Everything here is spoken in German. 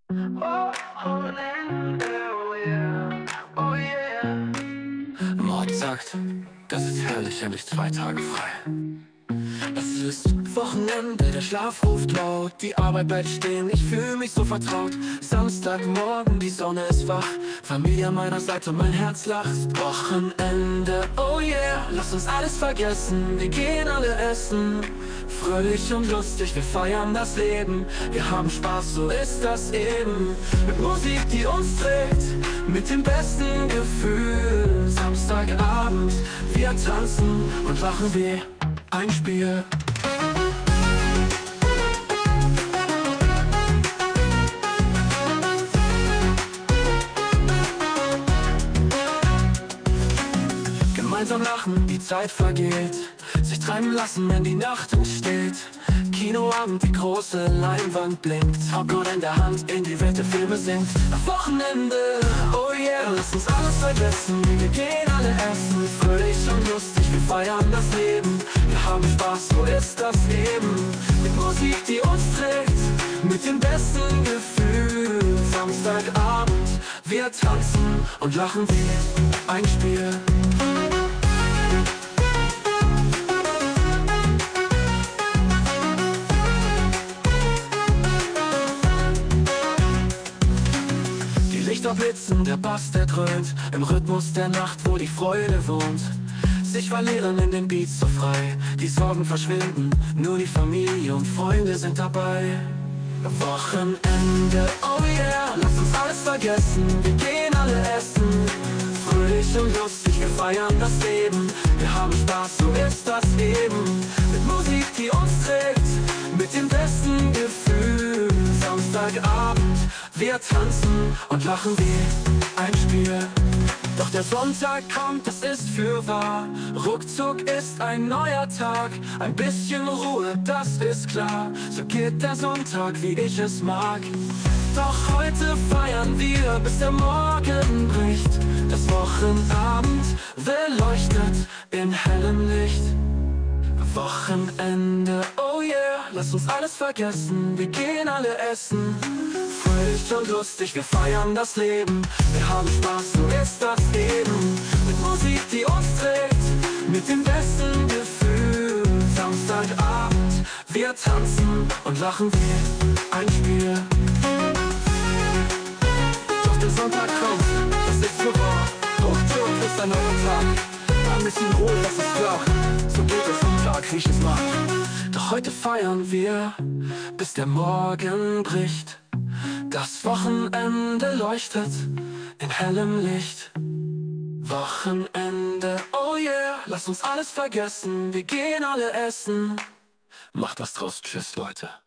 Wochenende, oh yeah, oh yeah. Mord sagt, das ist herrlich, endlich 2 Tage frei. Es ist Wochenende, der Schlaf ruft laut, die Arbeit bleibt stehen, ich fühle mich so vertraut. Samstagmorgen, die Sonne ist wach, Familie an meiner Seite, mein Herz lacht. Wochenende, oh yeah, lass uns alles vergessen, wir gehen alle essen. Fröhlich und lustig, wir feiern das Leben, wir haben Spaß, so ist das eben. Mit Musik, die uns trägt, mit dem besten Gefühl. Samstagabend, wir tanzen und lachen wie ein Spiel. Gemeinsam lachen, die Zeit vergeht, sich treiben lassen, wenn die Nacht entsteht. Kinoabend, die große Leinwand blinkt, Popcorn in der Hand, in die Welt der Filme singt. Wochenende, oh yeah, lass uns alles vergessen, wir gehen alle essen. Fröhlich und lustig, wir feiern das Leben, wir haben Spaß, so ist das eben. Mit Musik, die uns trägt, mit dem besten Gefühl. Samstagabend, wir tanzen und lachen wie ein Spiel. Lichter blitzen, der Bass, der dröhnt, im Rhythmus der Nacht, wo die Freude wohnt. Sich verlieren in den Beats so frei, die Sorgen verschwinden, nur die Familie und Freunde sind dabei. Wochenende, oh yeah, lass uns alles vergessen, wir gehen alle essen. Fröhlich und lustig, wir feiern das Leben, wir haben Spaß, so ist das eben. Mit Musik, die uns trägt, mit dem besten Gefühl. Samstagabend, wir tanzen und lachen wie ein Spiel. Doch der Sonntag kommt, das ist fürwahr. Ruckzuck ist ein neuer Tag, ein bisschen Ruhe, das ist klar. So geht der Sonntag, wie ich es mag. Doch heute feiern wir, bis der Morgen bricht. Das Wochenabend beleuchtet in hellem Licht. Wochenende, oh yeah, lass uns alles vergessen, wir gehen alle essen. Fröhlich und lustig, wir feiern das Leben, wir haben Spaß, so ist das eben. Mit Musik, die uns trägt, mit dem besten Gefühl. Samstagabend, wir tanzen und lachen wie ein Spiel. Doch der Sonntag kommt, das ist so wahr. Ruckzuck ist ein neuer Tag, ein bisschen Ruhe, das ist klar. So geht es Sonntag, wie ich es mag. Doch heute feiern wir, bis der Morgen bricht. Das Wochenende leuchtet in hellem Licht. Wochenende, oh yeah, lass uns alles vergessen, wir gehen alle essen. Macht was draus, tschüss Leute.